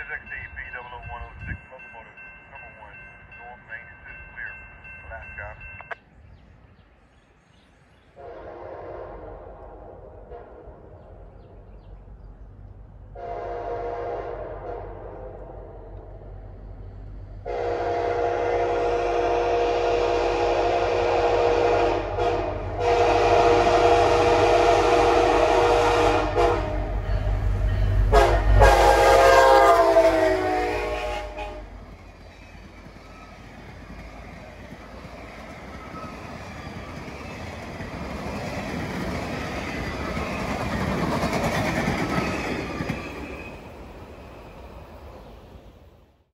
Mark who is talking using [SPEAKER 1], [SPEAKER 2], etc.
[SPEAKER 1] CSX AEP 00106, locomotive number 1, north main 2, clear. Last cop.